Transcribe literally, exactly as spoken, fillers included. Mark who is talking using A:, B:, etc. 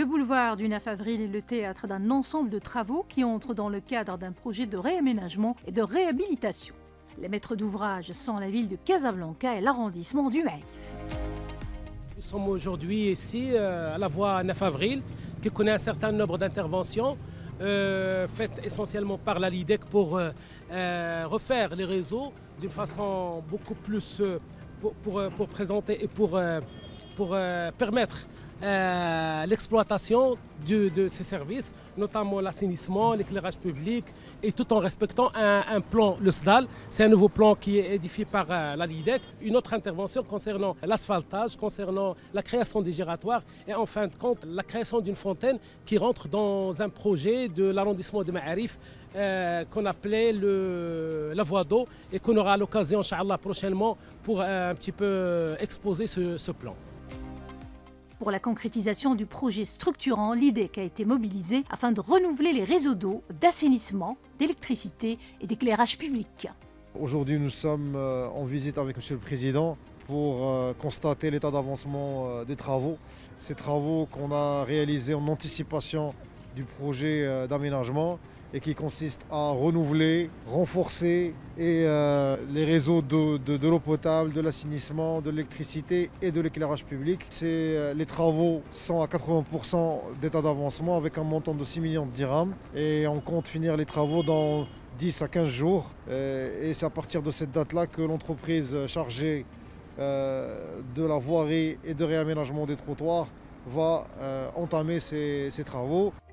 A: boulevard du neuf avril est le théâtre d'un ensemble de travaux qui entrent dans le cadre d'un projet de réaménagement et de réhabilitation. Les maîtres d'ouvrage sont la ville de Casablanca et l'arrondissement du Maïf.
B: Nous sommes aujourd'hui ici euh, à la voie neuf avril, qui connaît un certain nombre d'interventions euh, faites essentiellement par la LIDEC pour euh, euh, refaire les réseaux d'une façon beaucoup plus euh, pour, pour, pour présenter et pour, euh, pour euh, permettre Euh, l'exploitation de, de ces services, notamment l'assainissement, l'éclairage public, et tout en respectant un, un plan, le S D A L. C'est un nouveau plan qui est édifié par euh, la LIDEC. Une autre intervention concernant l'asphaltage, concernant la création des giratoires et en fin de compte la création d'une fontaine qui rentre dans un projet de l'arrondissement de Ma'arif euh, qu'on appelait le, la voie d'eau et qu'on aura l'occasion, Inch'Allah, prochainement pour euh, un petit peu exposer ce, ce plan.
A: Pour la concrétisation du projet structurant, l'IDEC a été mobilisée afin de renouveler les réseaux d'eau, d'assainissement, d'électricité et d'éclairage public.
C: Aujourd'hui, nous sommes en visite avec Monsieur le Président pour constater l'état d'avancement des travaux. Ces travaux qu'on a réalisés en anticipation du projet d'aménagement et qui consiste à renouveler, renforcer et, euh, les réseaux de, de, de l'eau potable, de l'assainissement, de l'électricité et de l'éclairage public. Euh, les travaux sont à quatre-vingts pour cent d'état d'avancement avec un montant de six millions de dirhams et on compte finir les travaux dans dix à quinze jours. Euh, et c'est à partir de cette date-là que l'entreprise chargée euh, de la voirie et de réaménagement des trottoirs va euh, entamer ces, ces travaux.